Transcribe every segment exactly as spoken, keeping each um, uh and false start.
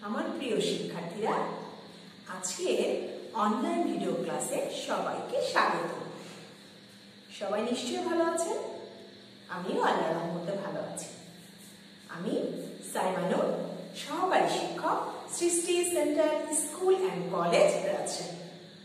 আমার প্রিয় শিক্ষার্থীরা, আজকের অনলাইন ভিডিও ক্লাসে সবাইকে স্বাগত। সবাই নিশ্চয়ই ভালো আছেন? আমিও আল্লাহর রহমতে ভালো আছি। আমি সাইমানুর, সহকারী শিক্ষক, Srishti centre school and college Rajshahi.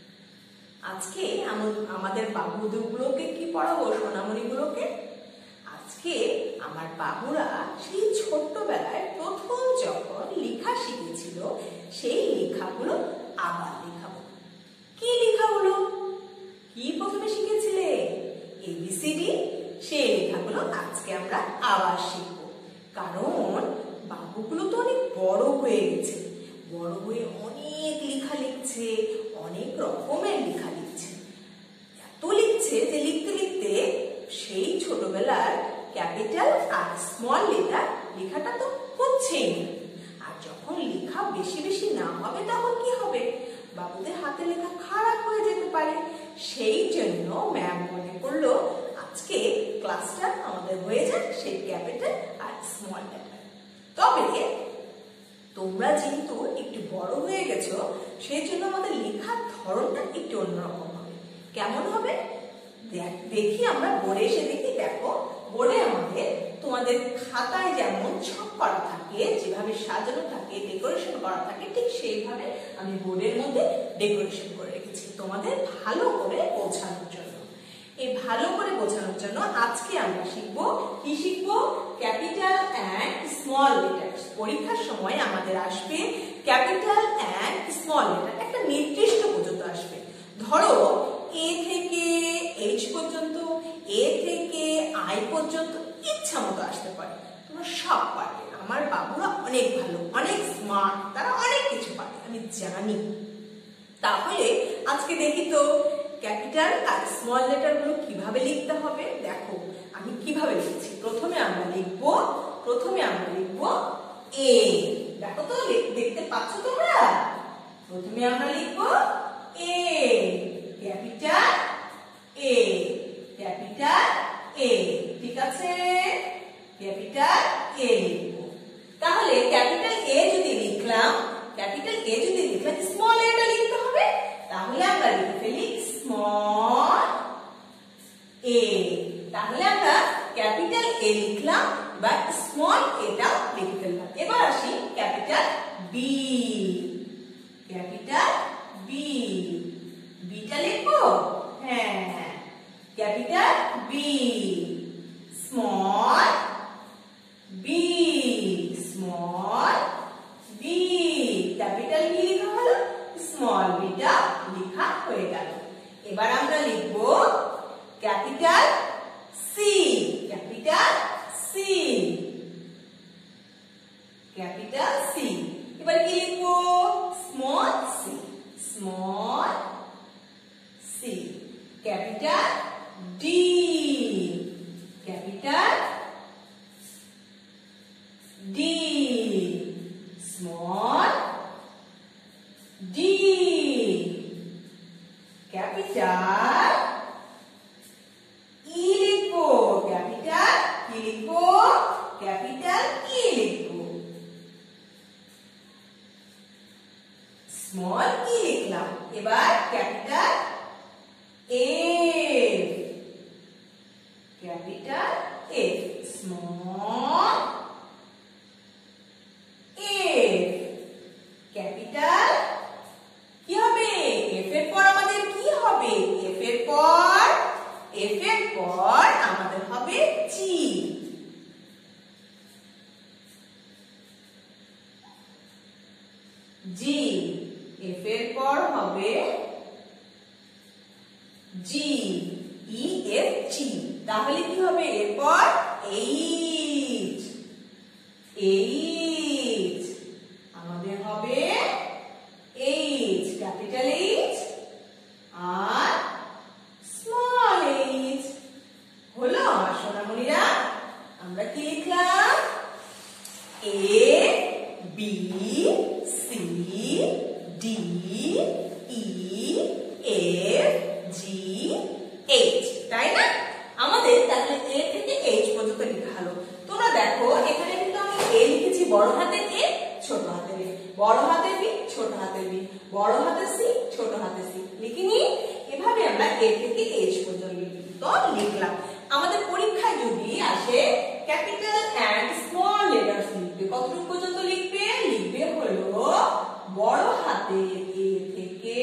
আজকে আমাদের বাবুগুলোকে কি পড়াবো? সোনামণিগুলোকে আজকে আমার বাবুরা সেই ছোট্টবেলায় প্রথম যখন লেখা শিখেছিল সেই লেখাগুলো আবার লেখাবো। কি লেখাগুলো? কি প্রথমে শিখেছিলে? এবিসিডি, সেই লেখাগুলো আজকে আমরা আবার শিখব। কারণ বাবুগুলো তো অনেক বড় হয়ে গেছে, বড় হয়ে অনেক লেখা লিখছে, অনেক রকমের লেখা লিখছে। এত লিখছে যে লিখতে লিখতে সেই ছোটবেলার ক্যাপিটাল আর স্মল লেটার লেখাটা তো হচ্ছেই না। আর যখন লেখা বেশি বেশি না হবে তখন কি হবে? বাবুদের হাতে লেখা খারাপ হয়ে যেতে পারে। সেই জন্য ম্যাম মনে করলো আজকে ক্লাসটা আমাদের হয়ে যায় সেই ক্যাপিটাল আর স্মল লেটার। তবে তোমরা যেহেতু একটু বড় হয়ে গেছো, সেই জন্য আমাদের লেখার ধরনটা একটু অন্যরকম হবে। কেমন হবে দেখি আমরা বোর্ডে এসে দেখি। দেখো বোর্ডে আমাদের তোমাদের খাতায় যেমন ছক করা থাকে, যেভাবে সাজানো থাকে, ডেকোরেশন করা থাকে, ঠিক সেইভাবে আমি বোর্ডের মধ্যে ডেকোরেশন করে রেখেছি তোমাদের ভালো করে বোঝানোর জন্য। এই ভালো করে বোঝানোর জন্য আজকে আমরা শিখবো কি শিখবো? Capital and small letters. পরীক্ষার সময় আমাদের আসবে ক্যাপিটাল অ্যান্ড স্মল লেটার, একটা নির্দিষ্ট পর্যন্ত আসবে। ধরো এ থেকে এইচ পর্যন্ত, এ থেকে আই পর্যন্ত ইচ্ছা মতো আসতে পারে। তোমরা সব পারবে। আমার বাবুরা অনেক ভালো, অনেক স্মার্ট, তারা অনেক কিছু পারে, আমি জানি। তাহলে আজকে দেখি তো ক্যাপিটাল আর স্মল লেটার গুলো কিভাবে লিখতে হবে। দেখো আমি কিভাবে লিখছি। প্রথমে আমরা লিখব প্রথমে আমরা লিখব এ। দেখো তো দেখতে পাচ্ছ তোমরা? প্রথমে আমরা লিখব এ, ক্যাপিটাল এ, ক্যাপিটাল এ। ঠিক আছে, ক্যাপিটাল এ লিখব। তাহলে ক্যাপিটাল এ যদি লিখলাম, ক্যাপিটাল এ যদি লিখলাম, স্মল এটা লিখতে হবে। তাহলে আমরা লিখে ফেলি স্মল এ। তাহলে আমরা ক্যাপিটাল এ লিখলাম, বা স্মল এটাও লিখে ফেললাম। এবার আসি ক্যাপিটাল বি। ক্যাপিটাল বি, বিটা লিখবো? হ্যাঁ, capital B, small B, small B. Capital B লেখা হলো, স্মল বিটা লেখা হয়ে গেল। এবার আমরা লিখব capital C. Capital C, capital C. এবার কি লিখবো? Small C, small C. Capital D, capital D, small D. Capital E লিখবো। ক্যাপিটাল কি লিখবো? ক্যাপিটাল ই লিখবো। স্মল ই লিখলাম। এবার capital F, capital F, small F. Capital কি হবে? এফ এর পর আমাদের কি হবে? এফ এর পর এফ এর পর আমাদের হবে জি। জি, এফ এর পর হবে জি, ই এফ জি। তাহলে কি হবে? এরপর এইচ, এইচ আমাদের হবে এইচ, ক্যাপিটাল এইচ আর স্মল এইচ। হলো আমার সোনামণিরা? আমরা কি লিখলাম? A B C D E F G H, তাই না? আমাদের তাহলে এ থেকে এইচ পর্যন্ত লেখা হলো। তোমরা দেখো এখানে কিন্তু আমি এ লিখেছি বড় হাতের এ, ছোট হাতের এ। বড় হাতের বি ছোট হাতের বি, বড় হাতের সি ছোট হাতের সি লিখিনি। এভাবে আমরা এ থেকে এইচ পর্যন্ত লিখলাম। আমাদের পরীক্ষায় যদি আসে ক্যাপিটাল এন্ড স্মল লেটার্স লিখবে, কতটুকু পর্যন্ত লিখবে? লিখবে হলো বড় হাতের এ থেকে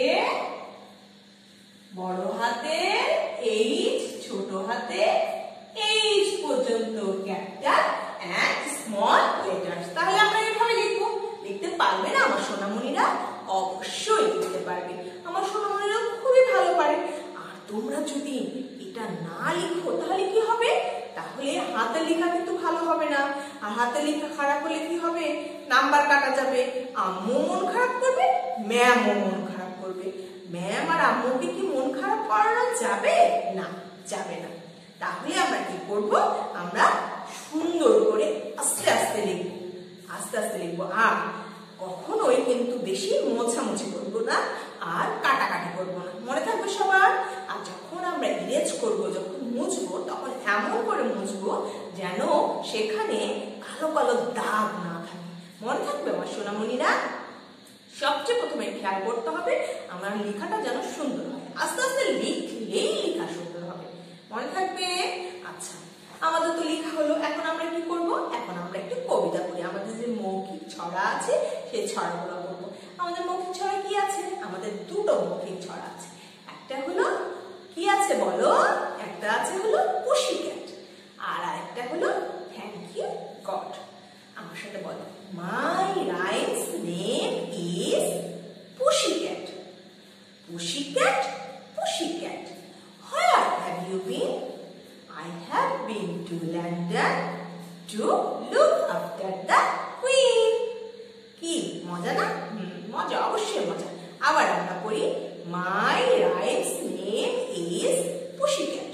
বড় হাতের এইচ, ছোট হাতের এইচ পর্যন্ত ক্যাপিটাল এন্ড স্মল লেটার্স। তাহলে আমরা এইভাবে লিখবো। লিখতে পারবে না আমার সোনামণিরা? অবশ্যই লিখতে পারবে। আমার সোনামণিরা খুবই ভালো পারে। আর তোমরা যদি এটা না লিখো তাহলে কি হবে? তাহলে হাতের লেখা কিন্তু ভালো হবে না। আর হাতের লেখা খারাপ হলে কি হবে? নাম্বার কাটা যাবে। আম্মু মন খারাপ করবে, ম্যামও মন খারাপ করবে। ম্যাম আর আম্মুকে কি মন খারাপ করানো যাবে? না, যাবে না। তাহলে আমরা কি করব? আমরা সুন্দর করে আস্তে আস্তে লিখব, আস্তে আস্তে লিখবো। আর কখনোই কিন্তু বেশি মোছামুছি করবো না, আর কাটাকাটি করবো না। মনে থাকবে সবার? আর যখন আমরা ইরেজ করব, যখন মুছবো, তখন এমন করে মুছবো যেন সেখানে কালো কালো দাগ না থাকে। মনে থাকবে আমার সোনামণিরা? সবচেয়ে প্রথমে খেয়াল করতে হবে আমার লেখাটা যেন সুন্দর হয়। আস্তে আস্তে লিখলেই লেখা সুন্দর হবে। মনে থাকবে? আচ্ছা, আমাদের তো লেখা হলো। এখন আমরা কি করব? এখন আমরা একটু কবিতা করি। আমাদের যে মৌখিক ছড়া আছে সেই ছড়াগুলো বলবো। আমাদের মৌখিক ছড়া কি আছে? আমাদের দুটো মৌখিক ছড়া আছে। একটা হলো কি আছে বলো? একটা আছে হলো পুশি ক্যাট, আর আরেকটা হলো থ্যাংক ইউ গড। আমার সাথে বলো, my rhymes name is pussy cat. Pussy cat, pussy cat, where have you been? I have been to London to look after the Queen. কি মজা না? হুম, মজা, অবশ্যই মজা। আবার আমরা করি, my rhyme's name is Pussycat.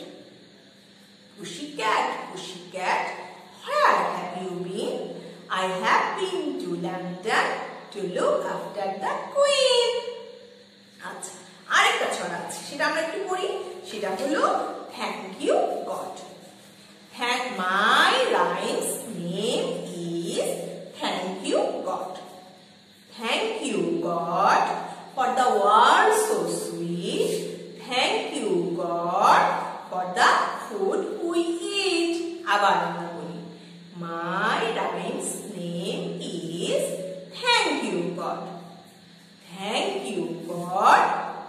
Pussycat, Pussycat, where have you been? I have been to London to look after the Queen. আচ্ছা, আরেকটা ছড়া আছে, সেটা আমরা একটু পড়ি। সেটা হলো thank you god. Thank my rhyme's name is thank you God. Thank you God for the world so sweet. Thank you God for the food we eat. আবার আমরা বলি, my rhyme's name is thank you God. Thank you God.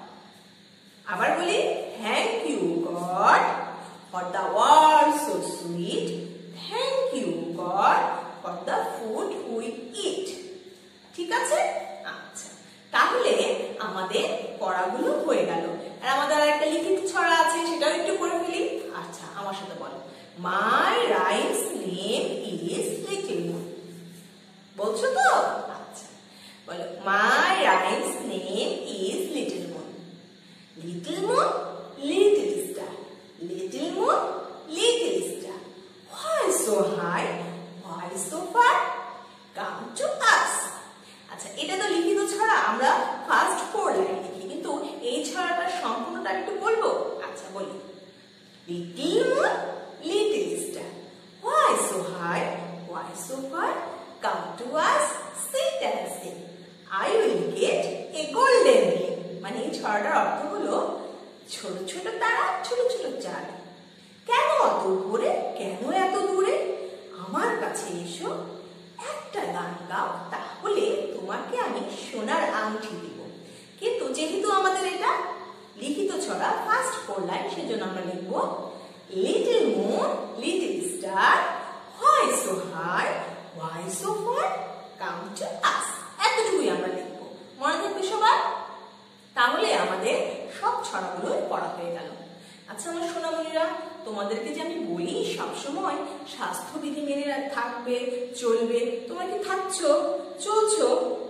আবার বলি, thank you God for the world so sweet. Thank you God for the food we eat. ঠিক আছে? আচ্ছা, তাহলে আমাদের পড়াগুলো হয়ে গেল। আর আমাদের আরেকটা লিখিত ছড়া আছে, সেটাও একটু পড়ে ফেলি। আচ্ছা, আমার সাথে বলো, my rhymes name is little moon. বলছো তো? আচ্ছা, বলো, my rhymes name is little moon. Little moon, little star. Little moon, little star, why so high, why so far, come to us. আচ্ছা, এটা তো লিখিত ছড়া, আমরা ফার্স্ট ফোর লাইন লিখি, কিন্তু এই ছড়াটার সম্পূর্ণটা একটু বলবো। আচ্ছা, বলি, little moon, little star, why so high, why so far, come to us, sit and sing, I will get a golden ring. মানে এই ছড়াটার অর্থ হলো, ছোট ছোট তারা, ছোট ছোট চাঁদ, কেন অত উপরে, কেন এত দূরে, আমার কাছে এসো, একটা গান গাও, তাহলে তোমাকে আমি সোনার আংটি দিব। কিন্তু যেহেতু আমাদের এটা লিখিত ছড়া, ফার্স্ট ফোর লাইন, সেজন্য আমরা লিখব, little moon, little star, why so high, why so far, come to us. এতটুকুই আমরা লিখব। মনে থাকবে সবার? তাহলে আমাদের সব ছড়াগুলো পড়া হয়ে গেল। আচ্ছা আমার সোনামণিরা, তোমাদেরকে যে আমি বলি সবসময় স্বাস্থ্যবিধি মেনে থাকবে, চলবে, তোমরা কি থাকছো, চলছো?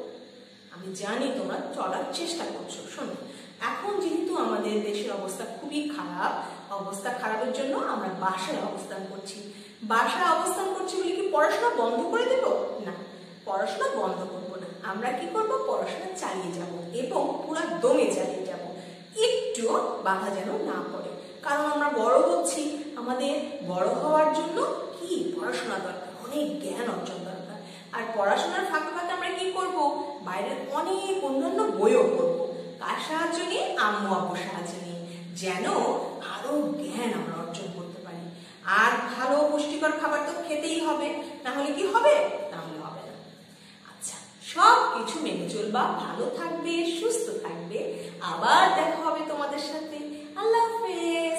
আমি জানি তোমরা চলার চেষ্টা করছো। শোনো, এখন যেহেতু আমাদের দেশের অবস্থা খুবই খারাপ, অবস্থা খারাপের জন্য আমরা বাসায় অবস্থান করছি। বাসায় অবস্থান করছি বলে কি পড়াশোনা বন্ধ করে দেব? না, পড়াশোনা বন্ধ করব না। আমরা কি করব? পড়াশোনা চালিয়ে যাব এবং পুরো দমে চালিয়ে যাব, একটু বাধা যেন না পড়ে। কারণ আমরা বড় হচ্ছি, আমাদের বড় হওয়ার জন্য কি পড়াশোনা দরকার, অনেক জ্ঞান অর্জন দরকার। আর পড়াশোনার ফাঁকে ফাঁকে আমরা কি করব? বাইরের অনেক অন্যান্য বইও পড়বো। কার সাহায্য নিয়ে? আম্মু আব্বুর সাহায্য নিয়ে, যেন আরো জ্ঞান আমরা অর্জন করতে পারি। আর ভালো পুষ্টিকর খাবার তো খেতেই হবে, না হলে কি হবে? তাহলে হবে না। আচ্ছা, সব কিছু মেনে চলবা, ভালো থাকবে, সুস্থ থাকবে। আবার দেখা হবে তোমাদের সাথে। আল্লাহ হাফেজ।